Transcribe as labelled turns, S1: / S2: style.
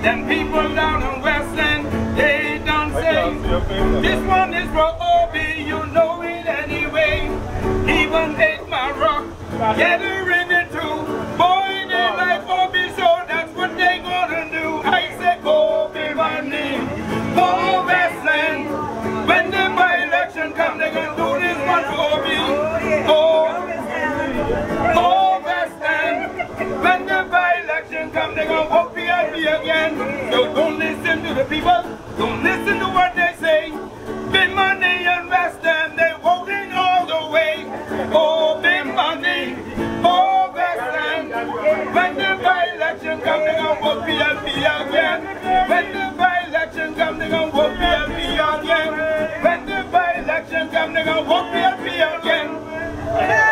S1: Them people down in Westland, they don't say, this one is for Obi, you know it anyway. Even ate my rock, get her in it too. Boy, they like Obi, so that's what they gonna do. I say Obi money, for Westland. When the by-election come, they gonna do this one for Obi. Oh, Westland. When the by-election come, they gonna vote PLP again. So don't listen to the people, don't listen to what they say. Big money and Westland, they voting all the way. Oh, big money, oh, Westland. When the by-election come, they gonna vote PLP again. When the by-election come, they gonna vote PLP again. When the by-election come, they gonna vote PLP again.